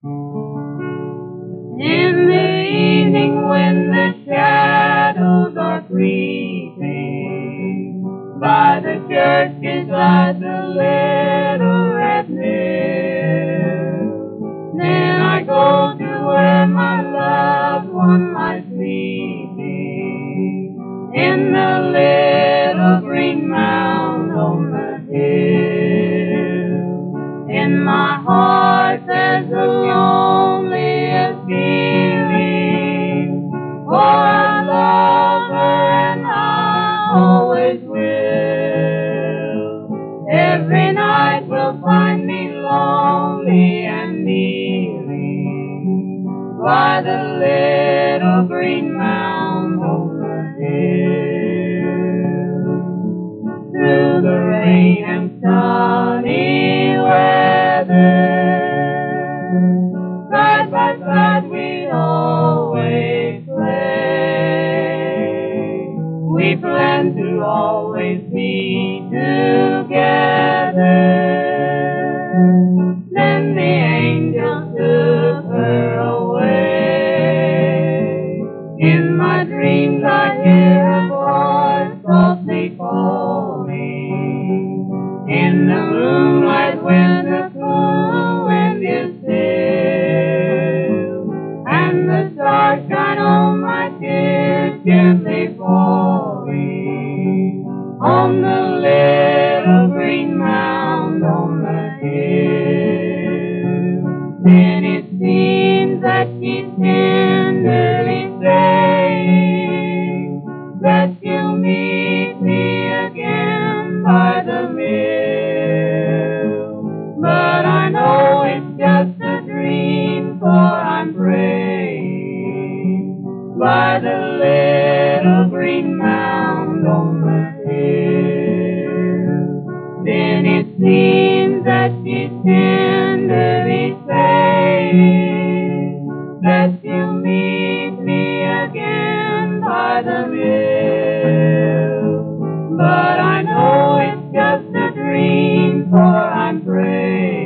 In the evening when the shadows are creeping, by the church beside the little red mill, then I go to where my loved one lies sleeping, in the little green mound on the hill. In my heart there's a loneliest feeling, for I love her and I always will. Every night will find me lonely and kneeling by the little green mound on the hill. Through the rain and sunny weather, side by side we always play. We plan to always be together. Then the angel took her away. In my dreams I hear her voice softly calling. In the moonlight when the cool wind is still, and the stars shine on my tears gently falling, on the little green mound on the hill. Then it seems that she's tenderly saying that she'll meet me again by the mill. But I know it's just a dream, for I'm praying by the little green mound on the hill. Then it seems that she's tenderly saying that she'll meet me again by the mill. But I know it's just a dream, for I'm praying